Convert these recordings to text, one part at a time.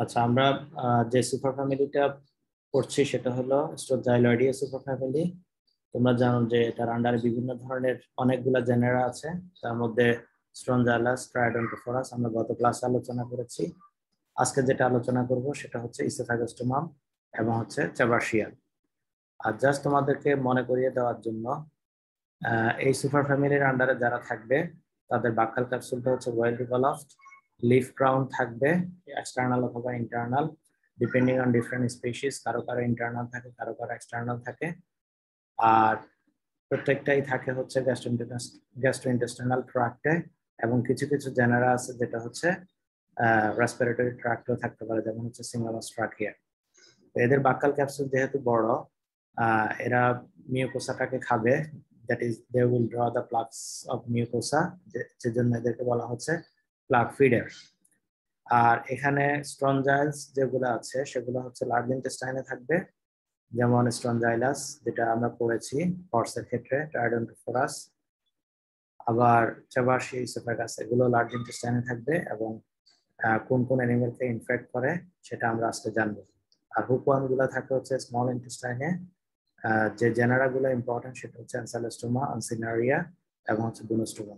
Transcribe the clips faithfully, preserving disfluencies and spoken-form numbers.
আচ্ছা, আমরা যে সুপার ফ্যামিলিটা পড়ছি সেটা হলো স্ট্রোজাইলয়েডিয়া সুপার ফ্যামিলি। তোমরা জানো যে এটার আন্ডারে বিভিন্ন ধরনের অনেকগুলা জেনারা আছে, তার মধ্যে স্ট্রোনজাইলাস, ট্রাইডন্টোফোরাস আমরা গত ক্লাসে আলোচনা করেছি। আজকে যেটা আলোচনা করব সেটা হচ্ছে ইসোফ্যাগোস্টোমাম এবং হচ্ছে চেবারশিয়া। আর জাস্ট তোমাদেরকে মনে করিয়ে দেওয়ার জন্য, এই সুপার ফ্যামিলির আন্ডারে যারা থাকবে তাদের বাক্যাল ক্যাপসুলটা হচ্ছে ওয়েল ডেভেলপড, লিফ ক্রাউন থাকবে এক্সটার্নাল অথবা internal, depending on different species. কারো কারো ইন্টারনাল থাকে, কারো কারো এক্সটার্নাল থাকে। আর প্রত্যেকটাই থাকে হচ্ছে গ্যাস্ট্রোইন্টেস্টাইনাল ট্র্যাক্টে, এবং কিছু কিছু জেনারা আছে যেটা হচ্ছে রেসপিরেটরি ট্র্যাক্টেও থাকতে পারে, যেমন হচ্ছে সিঙ্গামাস ট্রাকিয়া। এদের বাক্যাল ক্যাপসুল যেহেতু বড়, এরা মিউকোসাটাকে খাবে, that is they will draw the plugs of mucosa, যেজন্য এদেরকে বলা হচ্ছে প্লাগ ফিডার। আর এখানে স্ট্রনজাইলস যেগুলো আছে সেগুলো হচ্ছে লার্জ ইন্টেস্টাইনে থাকবে, যেমন স্ট্রনজাইলাস যেটা আমরা পড়েছি হর্সের ক্ষেত্রে, ট্রাইডন্টোফোরাস, আবার চেবারশিয়া, ইসোফ্যাগাস, এগুলো লার্জ ইন্টেস্টাইনে থাকবে। এবং কোন কোন অ্যানিমেলকে ইনফেক্ট করে সেটা আমরা আজকে জানবো। আর হুকওয়ার্ম গুলো থাকে হচ্ছে স্মল ইন্টেস্টাইনে। যে জেনারা গুলো ইম্পর্টেন্ট সেটা হচ্ছে অ্যানসাইলোস্টোমা, আনসিনারিয়া এবং হচ্ছে বুনোস্টোমা।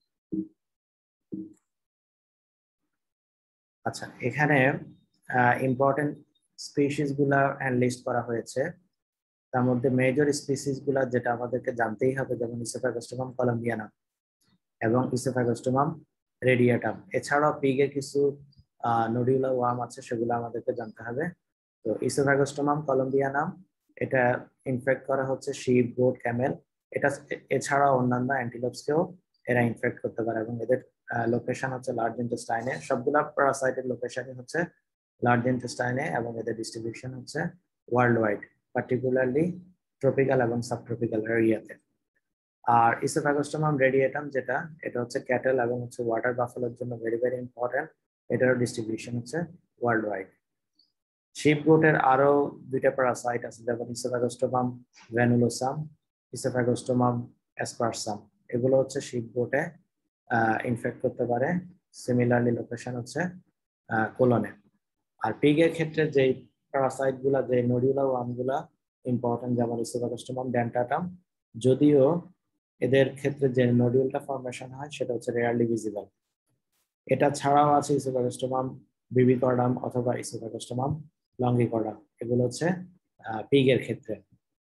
আচ্ছা, এখানে ইম্পর্টেন্ট স্পিসিস গুলা লিস্ট করা হয়েছে। তার মধ্যে মেজর স্পিসিস গুলা যেটা আমাদেরকে জানতেই হবে, যেমন ইসোফ্যাগোস্টোমাম কলম্বিয়ানাম এবং ইসোফ্যাগোস্টোমাম রেডিয়েটাম। এছাড়াও পিগের কিছু নোডিউলার ওয়ার্ম আছে, সেগুলো আমাদেরকে জানতে হবে। তো ইসোফ্যাগোস্টোমাম কলম্বিয়ানাম এটা ইনফেক্ট করা হচ্ছে শিপ, গোট, ক্যামেল। এটা এছাড়াও অন্যান্য অ্যান্টিলোপসকেও এরা ইনফেক্ট করতে পারে, এবং এদের লোকেশন হচ্ছে লার্জ ইন্টেস্টাইনে। সবগুলা প্যারাসাইটের লোকেশনই হচ্ছে লার্জ ইন্টেস্টাইনে, এবং এদের ডিস্ট্রিবিউশন হচ্ছে ওয়ার্ল্ড ওয়াইড, পার্টিকুলারলি ট্রপিক্যাল এবং সাবট্রপিক্যাল এরিয়াতে। আর ইসোফ্যাগোস্টোমাম রেডিয়েটাম যেটা, এটা হচ্ছে ক্যাটেল এবং হচ্ছে ওয়াটার বাফেলোর জন্য ভেরি ভেরি ইম্পর্টেন্ট। এটারও ডিস্ট্রিবিউশন হচ্ছে ওয়ার্ল্ড ওয়াইড। শিপ গোটের আরো দুইটা প্যারাসাইট আছে, যেমন ইসোফ্যাগোস্টোমাম ভ্যানুলোসাম, ইসোফ্যাগোস্টোমাম এসপারসাম। এগুলো হচ্ছে শিপ গোটে ইনফেক্ট করতে পারে। সিমিলারলি লোকেশন হচ্ছে কোলনে। আর পিগের ক্ষেত্রে যে প্যারাসাইট গুলা, যে নোডিউলার ওয়ার্ম গুলা ইম্পর্টেন্ট, যেমন ইসোফ্যাগোস্টোমাম ডেন্টাটাম, যদিও এদের ক্ষেত্রে যে নোডিউলটা ফর্মেশন হয় সেটা হচ্ছে রেয়ারলি ভিজিবল। এটা ছাড়াও আছে ইসোফ্যাগোস্টোমাম বিবিকর্ডাম অথবা ইসোফ্যাগোস্টোমাম লঙ্গিকর্ডাম। এগুলো হচ্ছে পিগের ক্ষেত্রে।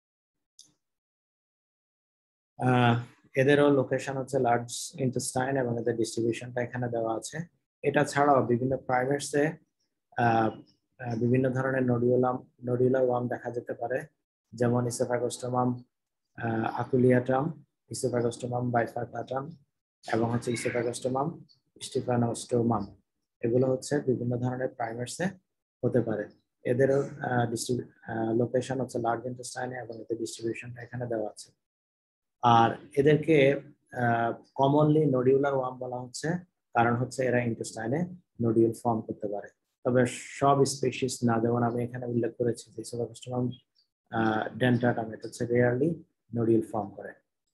এদেরও লোকেশন হচ্ছে লার্জ ইন্টেস্টাইন, এবং এদের ডিস্ট্রিবিউশনটা এখানে দেওয়া আছে। এটা ছাড়াও বিভিন্ন প্রাইমেটসে বিভিন্ন ধরনের নোডিউলাম নোডিউলার ওয়ার্ম দেখা যেতে পারে, যেমন ইসোফ্যাগোস্টোমাম আকুলিয়াটাম, ইসোফ্যাগোস্টোমাম বাইফার্কাটাম এবং হচ্ছে ইসোফ্যাগোস্টোমাম স্টিফানোস্টোমাম। এগুলো হচ্ছে বিভিন্ন ধরনের প্রাইমেটসে হতে পারে। এদেরও লোকেশন হচ্ছে লার্জ ইন্টেস্টাইনে, এবং এদের ডিস্ট্রিবিউশনটা এখানে দেওয়া আছে। আর এদেরকে কমনলি নোডিউলার ওয়ার্ম বলা হচ্ছে, কারণ হচ্ছে এরা ইন্টেস্টাইনে নোডিউল ফর্ম করতে পারে। তবে সব স্পিসিস না, যেমন আমি এখানে উল্লেখ করেছি যে ইসোফ্যাগোস্টোমাম ডেন্টাটাম, এটা হচ্ছে রেয়ারলি নোডিউল ফর্ম করে।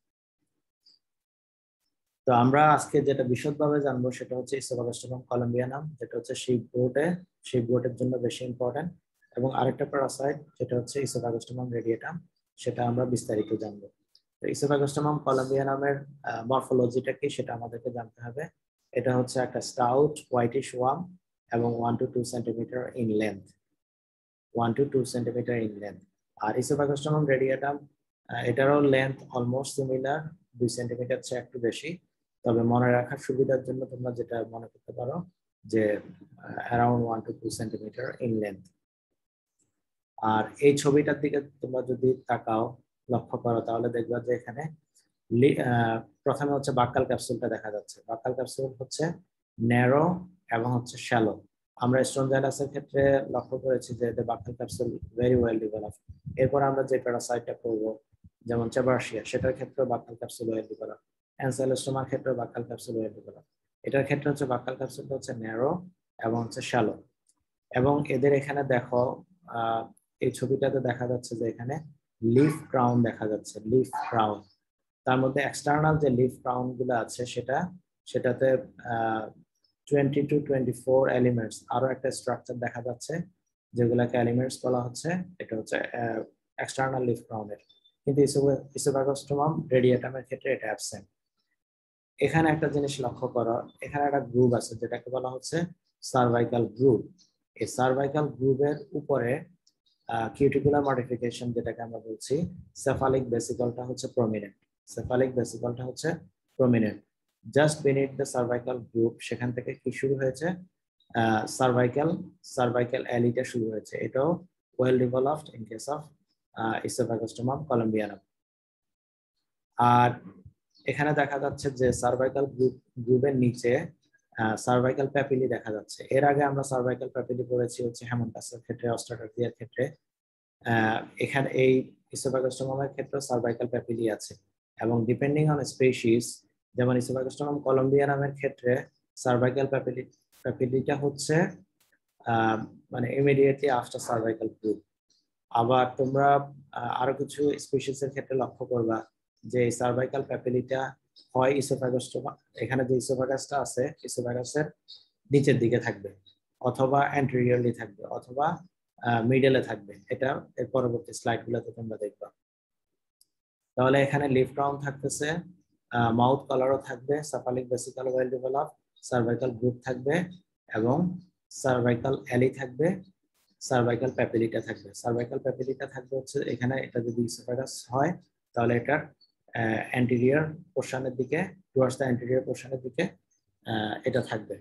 তো আমরা আজকে যেটা বিশদভাবে জানবো সেটা হচ্ছে ইসোফ্যাগোস্টোমাম কলম্বিয়ানাম, যেটা হচ্ছে শিপ গোটে শিপ গোটের জন্য বেশি ইম্পর্টেন্ট। এবং আরেকটা প্যারাসাইট যেটা হচ্ছে ইসোফ্যাগোস্টোমাম রেডিয়েটাম, সেটা আমরা বিস্তারিত জানবো। তো ইসোফ্যাগোস্টোমাম কলম্বিয়ানামের মরফোলজিটা কি সেটা আমাদেরকে জানতে হবে। এটা হচ্ছে একটা স্টাউট হোয়াইটিশ ওয়ার্ম, এবং one two two centimetre in length one two two centimetre in length. আর ইসোফ্যাগোস্টোমাম রেডিয়েটাম, এটারও লেন্থ অলমোস্ট সিমিলার, দুই সেন্টিমিটার চেয়ে একটু বেশি। তবে মনে রাখার সুবিধার জন্য তোমরা যেটা মনে করতে পারো যে around one two two centimetre in length. আর এই ছবিটার দিকে তোমরা যদি তাকাও, লক্ষ্য করো, তাহলে দেখবা যে এখানে প্রথমে হচ্ছে বাক্যাল ক্যাপসুলটা দেখা যাচ্ছে। বাক্যাল ক্যাপসুল হচ্ছে ন্যারো এবং হচ্ছে শ্যালো। আমরা স্ট্রোনজাইলাসের ক্ষেত্রে লক্ষ্য করেছি যে এদের buccal capsule very well developed. এরপর আমরা যে প্যারাসাইটটা করবো, যেমন চেবারশিয়া, সেটার ক্ষেত্রে বাক্যাল ক্যাপসুল ওয়েল ডেভেলপড। অ্যানসাইলোস্টোমার ক্ষেত্রে বাক্যাল ক্যাপসুল ওয়েল ডেভেলপড। এটার ক্ষেত্রে হচ্ছে বাক্যাল ক্যাপসুলটা হচ্ছে ন্যারো এবং হচ্ছে শ্যালো। এবং এদের এখানে দেখো, আহ এই ছবিটাতে দেখা যাচ্ছে যে এখানে লিফ ক্রাউন দেখা যাচ্ছে, লিফ ক্রাউন। তার মধ্যে এক্সটার্নাল যে লিফ ক্রাউন গুলো আছে সেটা সেটাতে twenty two twenty four elements আরো একটা স্ট্রাকচার দেখা যাচ্ছে যেগুলোকে এলিমেন্টস বলা হচ্ছে। এটা হচ্ছে এক্সটার্নাল লিফ ক্রাউনের, কিন্তু ইসোফাগোস্টোমাম রেডিয়েটামের ক্ষেত্রে এটা অ্যাবসেন্ট। এখানে একটা জিনিস লক্ষ্য করো, এখানে একটা গ্রুপ আছে যেটাকে বলা হচ্ছে সার্ভাইকাল গ্রুপ। এই সার্ভাইকাল গ্রুপের উপরে কিউটিকুলার মডিফিকেশন যেটাকে আমরা বলছি সেফালিক ভেসিকলটা হচ্ছে প্রমিনেন্ট। সেফালিক ভেসিকলটা হচ্ছে prominent just beneath the cervical groove. সেখান থেকে কি শুরু হয়েছে, সার্ভাইকাল সার্ভাইকাল অ্যালিটা শুরু হয়েছে। এটাও well developed in case of Oesophagostomum columbianum. আর এখানে দেখা যাচ্ছে যে সার্ভাইকাল গ্রুপ গ্রুপের নিচে সার্ভাইকাল প্যাপিলি দেখা যাচ্ছে। এর আগে আমরা সার্ভাইকাল প্যাপিলি পড়েছি হচ্ছে হেমনটাসের ক্ষেত্রে, অস্ট্রাডার্থিয়ার ক্ষেত্রে। এখানে এই ইসোফাগোস্টোমামের ক্ষেত্রে সার্ভাইকাল প্যাপিলি আছে, এবং ডিপেন্ডিং অন স্পেসিস, যেমন ইসোফাগোস্টোমাম কলম্বিয়ানামের ক্ষেত্রে সার্ভাইকাল প্যাপিলি প্যাপিলিটা হচ্ছে মানে ইমিডিয়েটলি আফটার সার্ভাইকাল গ্রুপ। আবার তোমরা আরো কিছু স্পেসিসের ক্ষেত্রে লক্ষ্য করবা যে সার্ভাইকাল প্যাপিলিটা হয় ইসোফাগোস্টোমা, এখানে যে ইসোফাগাসটা আছে ইসোফাগাসের নিচের দিকে থাকবে, অথবা অ্যান্টেরিয়রলি থাকবে, অথবা মিডলে থাকবে। এটা এর পরবর্তী স্লাইডগুলোতে তোমরা দেখবা। তাহলে এখানে লিফ ক্রাউন থাকতেছে, মাউথ কলারও থাকবে, cephalic vesicle well develop, cervical groove থাকবে, এবং সার্ভাইকাল অ্যালি থাকবে, সার্ভাইকাল প্যাপিলিটা থাকবে। সার্ভাইকাল প্যাপিলিটা থাকবে হচ্ছে এখানে, এটা যদি ইসোফাগাস হয় তাহলে এটার অ্যান্টেরিয়র পোর্শনের দিকে, টুয়ার্ডস দ্য অ্যান্টেরিয়র পোর্শনের দিকে এটা থাকবে।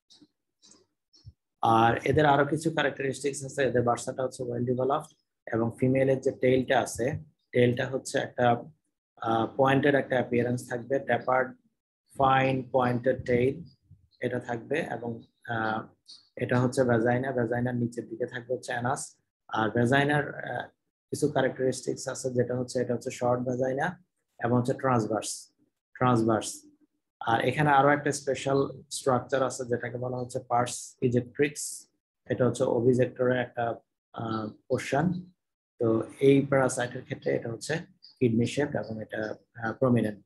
আর এদের আরো কিছু ক্যারেক্টারিস্টিক্স আছে। এদের বার্সাটা হচ্ছে ওয়েল ডেভেলপড, এবং ফিমেলের যে টেইলটা আছে, টেইলটা হচ্ছে একটা পয়েন্টেড একটা অ্যাপিয়ারেন্স থাকবে, ট্যাপার্ড ফাইন পয়েন্টেড টেইল এটা থাকবে। এবং এটা হচ্ছে ভ্যাজাইনা, ভ্যাজাইনার নিচের দিকে থাকবে হচ্ছে অ্যানাস। আর ভ্যাজাইনার কিছু ক্যারেক্টারিস্টিক্স আছে, যেটা হচ্ছে এটা হচ্ছে শর্ট ভ্যাজাইনা এবং হচ্ছে ট্রান্সভার্স ট্রান্সভার্স আর এখানে আরো একটা স্পেশাল স্ট্রাকচার আছে যেটাকে বলা হচ্ছে পার্স ইজেক্ট্রিক্স। এটা হচ্ছে ওভিজেক্টরের একটা পোর্শন। তো এই প্যারাসাইটের ক্ষেত্রে এটা হচ্ছে কিডনি শেপ এবং এটা প্রমিনেন্ট।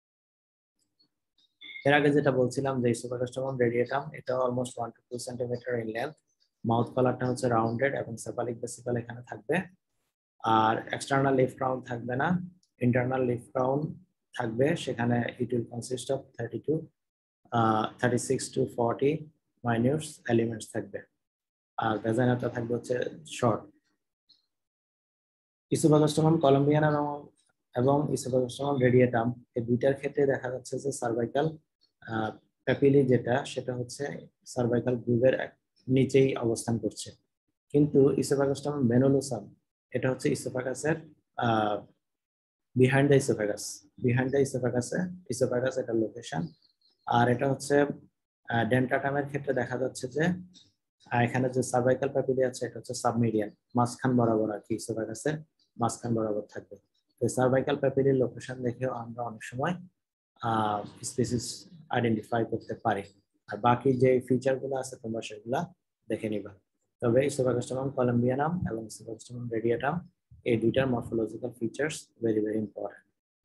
এর আগে যেটা বলছিলাম যে ইসোফাগোস্টোমাম রেডিয়েটাম, এটা almost one two two centimetre in length. Mouth কলারটা হচ্ছে রাউন্ডেড এবং সেফালিক ভেসিকল এখানে থাকবে। আর এক্সটার্নাল লিফ ক্রাউন থাকবে না, ইন্টারনাল লিফ ক্রাউন থাকবে। সেখানে it will consist of thirty two thirty six to forty minutes elements থাকবে। আর ভ্যাজাইনাটা থাকবে হচ্ছে শর্ট। ইসোফাগোস্টোমাম কলম্বিয়ানাম এবং ইসোফাগোস্টোমাম রেডিয়েটাম এই দুইটার ক্ষেত্রে দেখা যাচ্ছে যে সার্ভাইকাল প্যাপিলি যেটা, সেটা হচ্ছে সার্ভাইকাল গ্রুপের নিচেই অবস্থান করছে। কিন্তু ইসোফাগোস্টোমাম ভেনুলোসাম এটা হচ্ছে ইসোফাগাসের behind the oesophagus, behind the ইসোফাগাসে ইসোফাগাস এটা লোকেশন। আর এটা হচ্ছে ডেন্টাটামের ক্ষেত্রে দেখা যাচ্ছে যে এখানে যে সার্ভাইকাল প্যাপিলি আছে এটা হচ্ছে সাবমিডিয়ান, মাঝখান বরাবর আর কি, ইসোফাগাসের মাঝখান বরাবর থাকবে। তো সার্ভাইকাল প্যাপিলির লোকেশন দেখেও আমরা অনেক সময় স্পিসিস আইডেন্টিফাই করতে পারি। আর বাকি যে ফিচারগুলো আছে তোমরা সেগুলা দেখে নিবা। তবে ইসোফাগোস্টোমাম কলম্বিয়ানাম এবং ইসোফাগোস্টোমাম রেডিয়েটাম এই দুইটার morphological features very very important.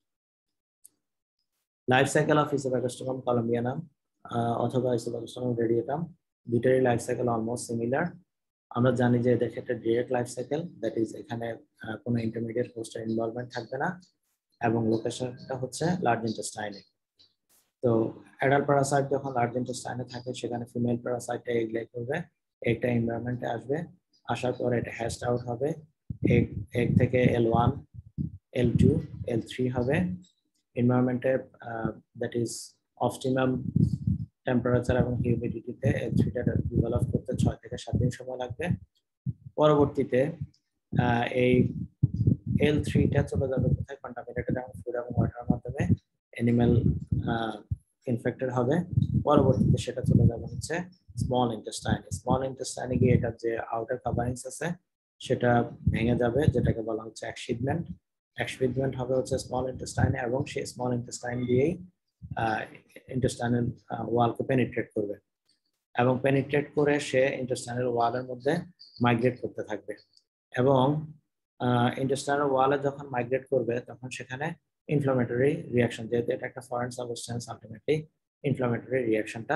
Life cycle of Oesophagostomum columbianum অথবা ইসোফাগোস্টোমাম রেডিয়েটাম দুইটারই লাইফ সাইকেল অলমোস্ট সিমিলার। আমরা জানি যে এদের ক্ষেত্রে direct life cycle, that is এখানে কোনো ইন্টারমিডিয়েট হোস্টের ইনভলভমেন্ট থাকবে না, এবং লোকেশনটা হচ্ছে লার্জ ইন্টেস্টাইনে। তো অ্যাডাল্ট প্যারাসাইট যখন লার্জ ইন্টেস্টাইনে থাকে সেখানে ফিমেল প্যারাসাইটটা এগ লে করবে, একটা এনভায়রনমেন্টে আসবে, আসার পর এটা হ্যাশড আউট হবে। এগ এগ থেকে L one L two L three হবে। এনভায়রনমেন্টে দ্যাট ইজ অপটিমাম টেম্পারেচার এবং হিউমিডিটিতে এল থ্রিটা ডেভেলপ করতে ছয় থেকে সাত দিন সময় লাগবে। পরবর্তীতে এই এল থ্রিটা চলে যাবে কোথায়, কন্টামিনেটেড এবং ফুড এবং ওয়াটারের মাধ্যমে অ্যানিমাল ইনফেক্টেড হবে। পরবর্তীতে সেটা চলে যাবে হচ্ছে স্মল ইন্টেস্টাইনে। স্মল ইন্টেস্টাইনে গিয়ে এটার যে আউটার কাভারিংস আছে সেটা ভেঙে যাবে, যেটাকে বলা হচ্ছে এক্সিডমেন্ট। এক্সিডমেন্ট হবে হচ্ছে স্মল ইন্টেস্টাইনে, এবং সেই স্মল ইন্টেস্টাইন দিয়েই ইন্টেস্টাইনাল ওয়ালকে পেনিট্রেট করবে, এবং পেনিট্রেট করে সে ইন্টেস্টাইনাল ওয়ালের মধ্যে মাইগ্রেট করতে থাকবে। এবং ইন্টেস্টাইনাল ওয়ালে যখন মাইগ্রেট করবে তখন সেখানে ইনফ্লামেটরি রিয়াকশন, যেহেতু এটা একটা ফরেন সাবস্টেন্স, আলটিমেটলি ইনফ্লামেটরি রিয়াকশনটা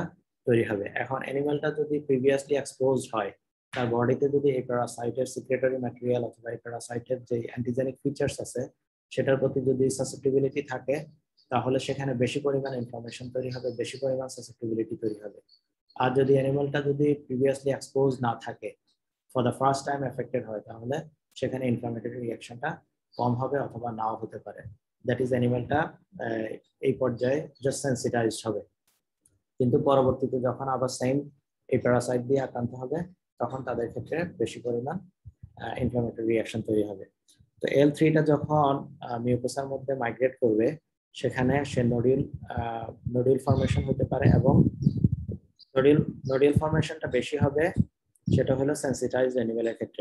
তৈরি হবে। এখন অ্যানিমালটা যদি প্রিভিয়াসলি এক্সপোজড হয়, তার বডিতে যদি এই প্যারাসাইটের সিক্রেটরি ম্যাটেরিয়াল অথবা এই প্যারাসাইটের যে অ্যান্টিজেনিক ফিচার্স আছে সেটার প্রতি যদি সাসেপ্টিবিলিটি থাকে, তাহলে সেখানে বেশি পরিমাণ ইনফরমেশন তৈরি হবে, বেশি পরিমাণ সাসেপ্টিবিলিটি তৈরি হবে। আর যদি অ্যানিমালটা যদি প্রিভিয়াসলি এক্সপোজ না থাকে, for the first time affected হয়, তাহলে সেখানে ইনফ্লামেটরি রিয়াকশনটা কম হবে অথবা নাও হতে পারে। দ্যাট ইজ অ্যানিমালটা এই পর্যায়ে জাস্ট সেন্সিটাইজড হবে। কিন্তু পরবর্তীতে যখন আবার সেম এই প্যারাসাইট দিয়ে আক্রান্ত হবে, তখন তাদের ক্ষেত্রে বেশি পরিমাণ ইনফ্লামেটরি রিয়াকশন তৈরি হবে। তো এল থ্রিটা যখন মিউকোসার মধ্যে মাইগ্রেট করবে, সেখানে সে নোডিউল নোডিউল ফর্মেশন হতে পারে, এবং নোডিউল নোডিউল ফর্মেশনটা বেশি হবে সেটা হলো সেন্সিটাইজড অ্যানিমেলের ক্ষেত্রে।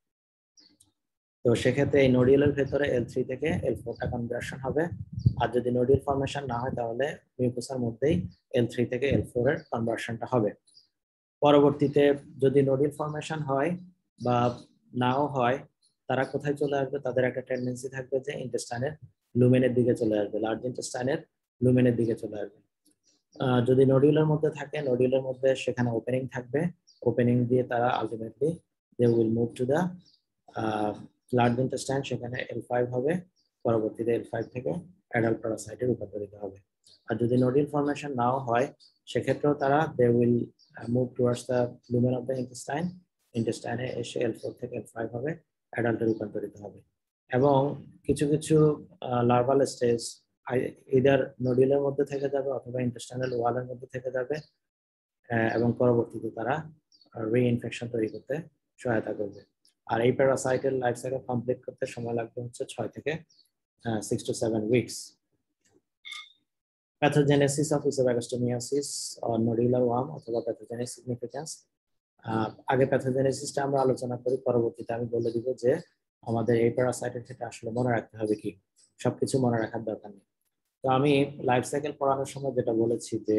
তো সেক্ষেত্রে এই নোডিউলের ভেতরে এল থ্রি থেকে এল ফোরটা কনভার্সন হবে। আর যদি নোডিউল ফর্মেশন না হয়, তাহলে মিউকোসার মধ্যেই এল থ্রি থেকে এল ফোর এর কনভার্সনটা হবে। পরবর্তীতে যদি নোডিউল ফর্মেশন হয় বা নাও হয়, তারা কোথায় চলে আসবে? তাদের একটা টেন্ডেন্সি থাকবে যে ইন্টেস্টাইনের লুমেনের দিকে চলে আসবে, লার্জ ইন্টেস্টাইনের লুমেনের দিকে চলে আসবে। যদি নোডিউলের মধ্যে থাকে, নোডিউলের মধ্যে সেখানে ওপেনিং থাকবে, ওপেনিং দিয়ে তারা ultimately they will move to the large intestine, সেখানে এল ফাইভ হবে, পরবর্তীতে এল ফাইভ থেকে অ্যাডাল্ট প্যারাসাইটে রূপান্তরিত হবে। আর যদি নোডিউল ফর্মেশন নাও হয়, সেক্ষেত্রেও তারা they will move towards the lumen of the intestine, ইন্টেস্টাইনে এসে এল ফোর থেকে এল ফাইভ হবে, অ্যাডাল্টে রূপান্তরিত হবে। এবং কিছু কিছু লার্ভাল স্টেজ ইদার নোডিউলের মধ্যে থেকে যাবে অথবা ইন্টেস্টাইনাল ওয়ালের মধ্যে থেকে যাবে, এবং পরবর্তীতে তারা রিইনফেকশন তৈরি করতে সহায়তা করবে। আর এই প্যারাসাইটের লাইফ সাইকেল কমপ্লিট করতে সময় লাগবে হচ্ছে ছয় থেকে six to seven weeks. Pathogenesis of oesophagostomiasis or nodular worm অথবা প্যাথোজেনিক সিগনিফিকেন্স। আগে প্যাথোজেনেসিসটা আমরা আলোচনা করি, পরবর্তীতে আমি বলে দিব যে আমাদের এই প্যারাসাইটের ক্ষেত্রে আসলে মনে রাখতে হবে কি, সবকিছু মনে রাখার দরকার নেই। তো আমি লাইফ সাইকেল পড়ানোর সময় যেটা বলেছি যে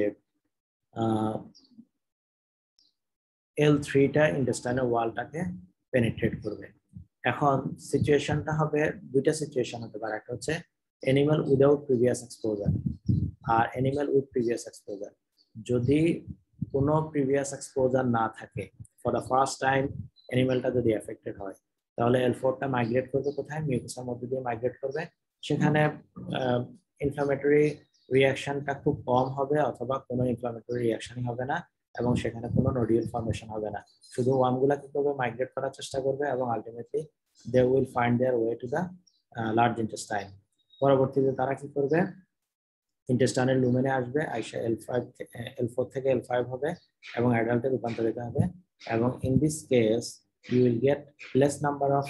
এল থ্রিটা ইন্টেস্টাইনাল ওয়ালটাকে পেনিট্রেট করবে। এখন সিচুয়েশনটা হবে দুইটা সিচুয়েশন হতে পারে, একটা হচ্ছে অ্যানিমাল উইদাউট প্রিভিয়াস এক্সপোজার আর অ্যানিমাল উইথ প্রিভিয়াস এক্সপোজার। যদি কোনো প্রিভিয়াস এক্সপোজার না থাকে, ফর দ্য ফার্স্ট টাইম অ্যানিমালটা যদি এফেক্টেড হয়, তাহলে এল ফোরটা মাইগ্রেট করবে কোথায়? মিউকাসের মধ্যে দিয়ে মাইগ্রেট করবে। সেখানে ইনফ্লামেটরি রিয়াকশনটা খুব কম হবে অথবা কোনো ইনফ্লামেটরি রিয়াকশনই হবে না, এবং সেখানে কোনো নোডিউল ফর্মেশন হবে না। শুধু ওয়ার্মগুলা কি করবে? মাইগ্রেট করার চেষ্টা করবে, এবং ultimately they will find their way to the large intestine. পরবর্তীতে তারা কি করবে? ইন্টেস্টাইনের লুমেনে আসবে, আইসা এল ফাইভ এল ফোর থেকে এল ফাইভ হবে এবং অ্যাডাল্টে রূপান্তরিত হবে। এবং in this case you will get less number of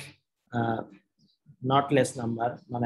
not less number মানে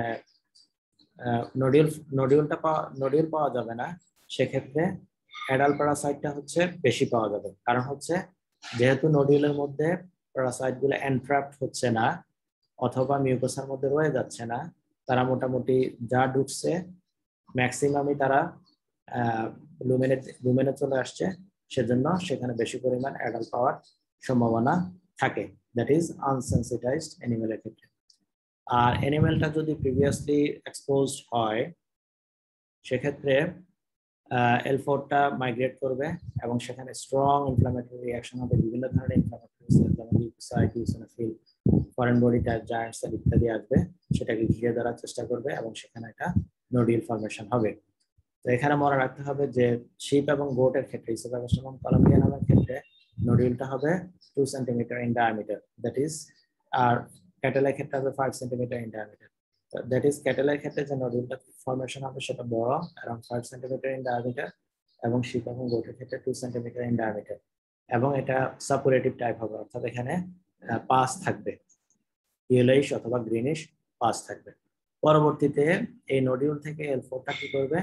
নোডিউল নোডিউলটা পাওয়া নোডিউল পাওয়া যাবে না, সেক্ষেত্রে অ্যাডাল্ট প্যারাসাইটটা হচ্ছে বেশি পাওয়া যাবে। কারণ হচ্ছে যেহেতু নোডিউলের মধ্যে প্যারাসাইটগুলো এনট্র্যাপড হচ্ছে না অথবা মিউকাসের মধ্যে রয়ে যাচ্ছে না, তারা মোটামুটি যা ঢুকছে ম্যাক্সিমামই তারা লুমেনে লুমেনে চলে আসছে, সেজন্য সেখানে বেশি পরিমাণ অ্যাডাল্ট পাওয়ার সম্ভাবনা থাকে। দ্যাট ইজ আনসেন্সিটাইজড অ্যানিমেলের ক্ষেত্রে। আর অ্যানিমেলটা যদি প্রিভিয়াসলি এক্সপোজড হয়, সেক্ষেত্রে এল ফোরটা মাইগ্রেট করবে এবং সেখানে স্ট্রং ইনফ্লামেটরি রিয়াকশন হবে। বিভিন্ন ধরনের ইনফ্লামেটরি সেল যেমন leucocyte, eosinophil, foreign body type, giant cell ইত্যাদি আসবে, সেটাকে ঘিরে ধরার চেষ্টা করবে এবং সেখানে একটা নোডিউল ফর্মেশন হবে। তো এখানে মনে রাখতে হবে যে শিপ এবং গোটের ক্ষেত্রে, ইসোব্যাগাস্টোমিয়াম কলম্বিয়ানামের ক্ষেত্রে নোডিউলটা হবে two centimetre in diameter, that is, আর ক্যাটেলের ক্ষেত্রে হবে five centimetre in diameter. That is ক্যাটেলের ক্ষেত্রে যে নোডিউলটা ফর্মেশন হবে সেটা বড়, around five centimetre in diameter, এবং শিপ এবং গোটের ক্ষেত্রে টু সেন্টিমিটার ইন ডায়ামিটার, এবং এটা সাপুরেটিভ টাইপ হবে, অর্থাৎ এখানে পাস থাকবে, ইয়েলোইশ অথবা গ্রিনিশ পাস থাকবে। পরবর্তীতে এই নোডিউল থেকে এল ফোরটা কি করবে?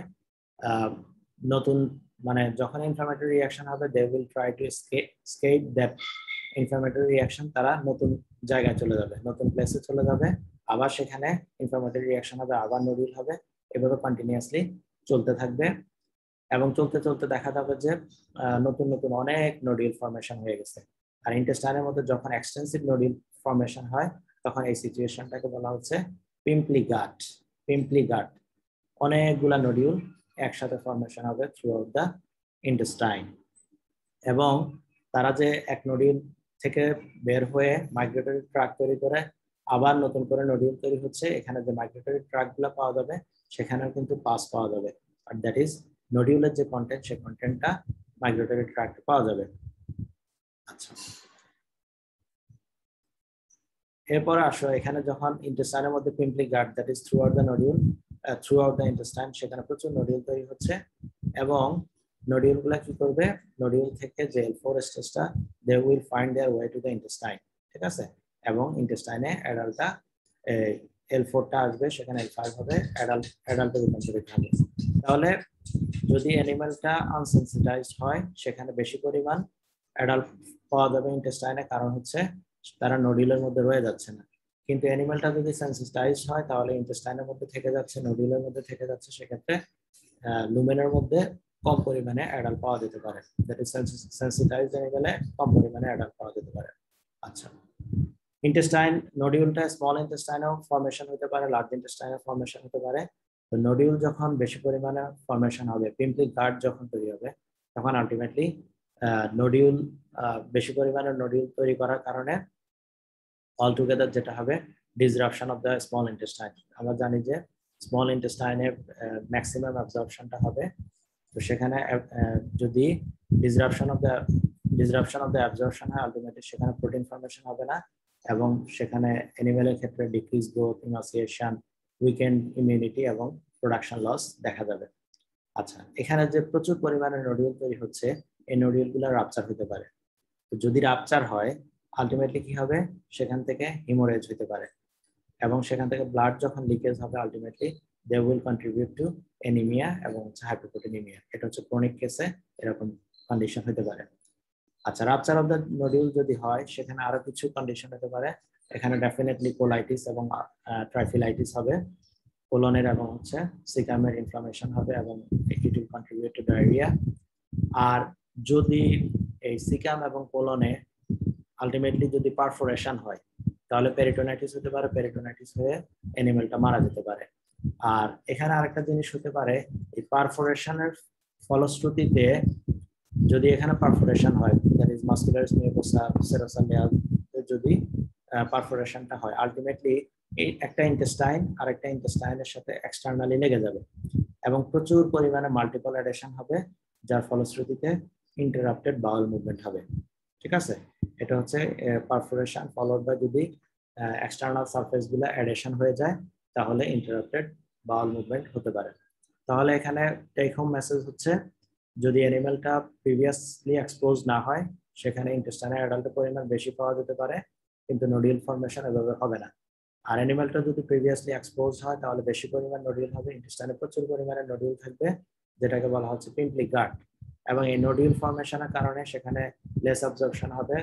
নতুন মানে যখন ইনফ্লামেটরি রিয়াকশন হবে, they will try to escape that inflammatory reaction, তারা নতুন জায়গায় চলে যাবে, নতুন প্লেসে চলে যাবে, আবার সেখানে ইনফ্লামেটরি রিয়াকশন হবে, আবার নোডিউল হবে, এভাবে কন্টিনিউয়াসলি চলতে থাকবে। এবং চলতে চলতে দেখা যাবে যে নতুন নতুন অনেক নোডিউল ফর্মেশন হয়ে গেছে। আর ইন্টেস্টাইনের মধ্যে যখন এক্সটেন্সিভ নোডিউল ফর্মেশন হয়, তখন এই সিচুয়েশনটাকে বলা হচ্ছে পিম্পলি গাট। পিম্পলি গাট, অনেকগুলা নোডিউল একসাথে ফর্মেশন হবে থ্রু আউট দ্য ইন্টেস্টাইন। এবং তারা যে এক নডিউল থেকে বের হয়ে মাইগ্রেটরি ট্র্যাক তৈরি করে আবার নতুন করে নডিউল তৈরি হচ্ছে, এখানে যে মাইগ্রেটরি ট্র্যাকগুলো পাওয়া যাবে সেখানেও কিন্তু পাস পাওয়া যাবে, আর দ্যাট ইজ নডিউলের যে কন্টেন্ট সেই কন্টেন্টটা মাইগ্রেটরি ট্র্যাক পাওয়া যাবে। আচ্ছা, এরপর আসো এখানে যখন ইন্টেস্টাইনের মধ্যে pimply gut that is throughout the nodule throughout the intestine, সেখানে প্রচুর নডিউল তৈরি হচ্ছে এবং নডিউল গুলা কি করবে, নডিউল থেকে যে এল ফোর স্টেজটা they will find their way to the intestine, ঠিক আছে, এবং ইন্টেস্টাইনে অ্যাডাল্টটা এল ফোরটা আসবে, সেখানে এল ফাইভ হবে, অ্যাডাল্ট অ্যাডাল্টে রূপান্তরিত হবে। তাহলে যদি অ্যানিমালটা আনসেন্সিটাইজড হয় সেখানে বেশি পরিমাণ অ্যাডাল্ট পাওয়া যাবে ইন্টেস্টাইনে, কারণ হচ্ছে তারা নডিউলের মধ্যে রয়ে যাচ্ছে না। কিন্তু অ্যানিমালটা যদি সেন্সিটাইজড হয় তাহলে ইন্টেস্টাইনের মধ্যে থেকে যাচ্ছে, নডিউলের মধ্যে থেকে যাচ্ছে, সেক্ষেত্রে লুমেনের মধ্যে কম পরিমাণে অ্যাডাল্ট পাওয়া যেতে পারে, দ্যাট ইজ সেন্সিটাইজড অ্যানিমালে কম পরিমাণে অ্যাডাল্ট পাওয়া যেতে পারে। আচ্ছা, ইন্টেস্টাইন নডিউলটা স্মল ইন্টেস্টাইনেও ফর্মেশন হতে পারে, লার্জ ইন্টেস্টাইনেও ফর্মেশন হতে পারে। তো নডিউল যখন বেশি পরিমাণে ফর্মেশন হবে, পিম্পলি গার্ড যখন তৈরি হবে, তখন আলটিমেটলি নডিউল বেশি পরিমাণে নডিউল তৈরি করার কারণে অল টুগেদার যেটা হবে disruption of the small intestine. আমরা জানি যে স্মল ইন্টেস্টাইনের ম্যাক্সিমাম অ্যাবজর্পশনটা হবে, তো সেখানে যদি disruption of the disruption of the absorption হয় আলটিমেটলি সেখানে প্রোটিন ফর্মেশন হবে না, এবং সেখানে অ্যানিমেলের ক্ষেত্রে decrease growth, emaciation, weakened immunity এবং প্রোডাকশন লস দেখা যাবে। আচ্ছা, এখানে যে প্রচুর পরিমাণে নডিউল তৈরি হচ্ছে, এই নডিউলগুলো রাপচার হতে পারে। তো যদি রাপচার হয় আলটিমেটলি কি হবে, সেখান থেকে হিমোরেজ হতে পারে, এবং সেখান থেকে ব্লাড যখন লিকেজ হবে ultimately they will contribute to anaemia এবং হাইপোপ্রোটিনিমিয়া। এটা হচ্ছে ক্রনিক কেসে এরকম কন্ডিশন হতে পারে। আচ্ছা, রাপচার অফ দ্য নডিউল যদি হয় সেখানে আরো কিছু কন্ডিশন হতে পারে। এখানে ডেফিনেটলি কোলাইটিস এবং ট্রাইফিলাইটিস হবে, কোলনের এবং হচ্ছে সিকামের ইনফ্লামেশন হবে, এবং it will contribute to diarrhoea. আর যদি এই সিকাম এবং কোলনে আলটিমেটলি যদি পারফোরেশন হয় তাহলে পেরিটোনাইটিস হতে পারে, পেরিটোনাইটিস হয়ে অ্যানিমেলটা মারা যেতে পারে। আর এখানে আরেকটা জিনিস হতে পারে, এই পারফোরেশনের ফলশ্রুতিতে যদি এখানে পারফোরেশন হয়, দ্যাট ইজ মাসকুলার স্মিওসা সেরোসালিয়াল, যদি পারফোরেশনটা হয় আলটিমেটলি এই একটা ইন্টেস্টাইন আর একটা ইন্টেস্টাইনের সাথে এক্সটার্নালি লেগে যাবে এবং প্রচুর পরিমাণে মাল্টিপল অ্যাডেশন হবে, যার ফলশ্রুতিতে ইন্টারাপ্টেড বাউল মুভমেন্ট হবে। ঠিক আছে, এটা হচ্ছে পারফোরেশন ফলোড বাই যদি এক্সটার্নাল সারফেস গুলো অ্যাডেশন হয়ে যায় তাহলে ইন্টারাপ্টেড বাউল মুভমেন্ট হতে পারে। তাহলে এখানে টেক হোম মেসেজ হচ্ছে, যদি অ্যানিমেলটা প্রিভিয়াসলি এক্সপোজ না হয় সেখানে ইন্টেস্টাইনের অ্যাডাল্টের পরিমাণ বেশি পাওয়া যেতে পারে, কিন্তু নডিউল ফর্মেশন এভাবে হবে না। আর অ্যানিমেলটা যদি প্রিভিয়াসলি এক্সপোজ হয় তাহলে বেশি পরিমাণ নডিউল হবে, ইন্টেস্টাইনে প্রচুর পরিমাণে নডিউল থাকবে, যেটাকে বলা হচ্ছে পিম্পলি গার্ড, এবং এই নডিউল ফর্মেশনের কারণে সেখানে লেস অ্যাবজর্পশন হবে,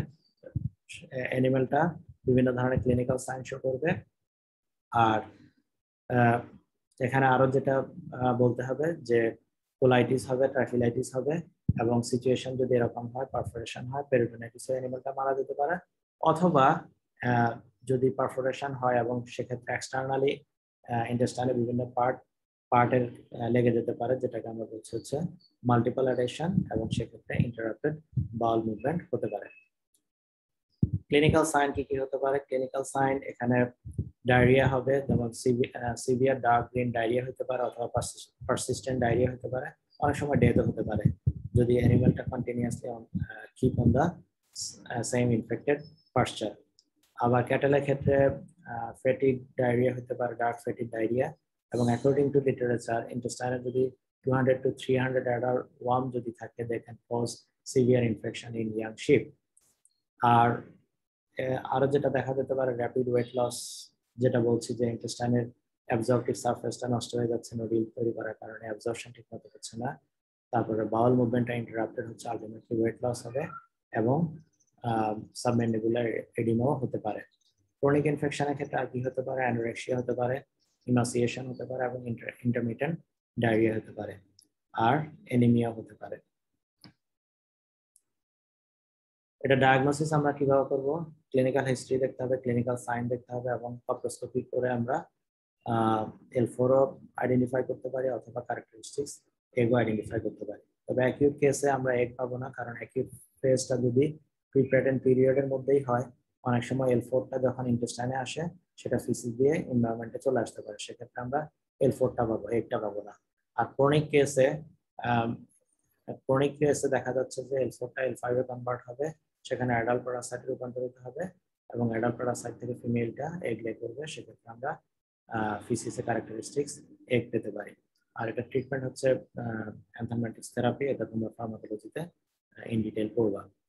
অ্যানিমেলটা বিভিন্ন ধরনের ক্লিনিক্যাল সাইন শো করবে। আর এখানে আরো যেটা বলতে হবে যে কোলাইটিস হবে, ট্রাইফিলাইটিস হবে, এবং সিচুয়েশন যদি এরকম হয়, পারফোরেশন হয়, পেরিটোনাইটিস হয়ে অ্যানিমেলটা মারা যেতে পারে, অথবা যদি পারফোরেশন হয় এবং সেক্ষেত্রে এক্সটার্নালি ইন্টেস্টাইনের বিভিন্ন পার্ট পার্টের লেগে যেতে পারে, যেটাকে আমরা বলছি হচ্ছে মাল্টিপল অ্যাডেশন, এবং সেক্ষেত্রে ইন্টারাপ্টেড বাউল মুভমেন্ট হতে পারে। ক্লিনিক্যাল সাইন কি কি হতে পারে? ক্লিনিক্যাল সাইন এখানে ডায়রিয়া হবে, যেমন সিভিয়ার ডার্ক গ্রিন ডায়রিয়া হতে পারে, অথবা পারসিস্টেন্ট ডায়রিয়া হতে পারে, অনেক সময় ডেথও হতে পারে যদি অ্যানিমেলটা continuously keep on the same infected pasture. আবার ক্যাটেলের ক্ষেত্রে ফ্যাটিক ডায়রিয়া হতে পারে, ডার্ক ফ্যাটিক ডায়রিয়া, এবং অ্যাকর্ডিং টু লিটারেচার ইন্টেস্টাইনে যদি two hundred to three hundred adult worm যদি থাকে they can cause severe infection in young sheep. আর আরো যেটা দেখা যেতে পারে র্যাপিড ওয়েট লস, যেটা বলছি যে ইন্টেস্টাইনের অ্যাবজর্পটিভ সারফেসটা নষ্ট হয়ে যাচ্ছে নডিউল তৈরি করার কারণে, অ্যাবজর্পশন ঠিকমতো হচ্ছে না, তারপরে বাউল মুভমেন্টটা ইন্টারাপ্টেড হচ্ছে, আলটিমেটলি ওয়েট লস হবে এবং সাবমেন্ডিবুলার এডিমাও হতে পারে। ক্রনিক ইনফেকশনের ক্ষেত্রে আর কি হতে পারে? অ্যানোরেক্সিয়া হতে পারে, ইমাসিয়েশন হতে পারে, এবং ইন্টারমিটেন্ট ডায়রিয়া হতে পারে, আর অ্যানিমিয়া হতে পারে। এটা ডায়াগনোসিস আমরা কিভাবে করব? ক্লিনিক্যাল হিস্ট্রি দেখতে হবে, ক্লিনিক্যাল সাইন দেখতে হবে, এবং কপ্রোস্কোপি করে আমরা এল ফোরও আইডেন্টিফাই করতে পারি, অথবা ক্যারেক্টারিস্টিক্স এগো আইডেন্টিফাই করতে পারি। তবে অ্যাকিউট কেসে আমরা এগ পাবো না, কারণ অ্যাকিউট ফেজটা যদি প্রিপ্যাটেন্ট পিরিয়ডের মধ্যেই হয়, অনেক সময় এল ফোরটা যখন ইন্টেস্টাইনে আসে সেটা ফিসিস দিয়ে এনভায়রনমেন্টে চলে আসতে পারে, সেক্ষেত্রে আমরা এল ফোরটা পাবো, এইটটা পাবো না। আর ক্রনিক কেসে ক্রনিক কেসে দেখা যাচ্ছে যে এল ফোরটা এল ফাইভে কনভার্ট হবে, সেখানে অ্যাডাল্ট প্যারাসাইটে রূপান্তরিত হবে এবং অ্যাডাল্ট প্যারাসাইট থেকে ফিমেলটা এগ লে করবে, সেক্ষেত্রে আমরা ফিসিসে ক্যারেক্টারিস্টিক্স এগ পেতে পারি। আর এটা ট্রিটমেন্ট হচ্ছে এনথাইমেটিক্স থেরাপি, এটা তোমরা ফার্মাকোলজিতে ইন ডিটেইল পড়বা।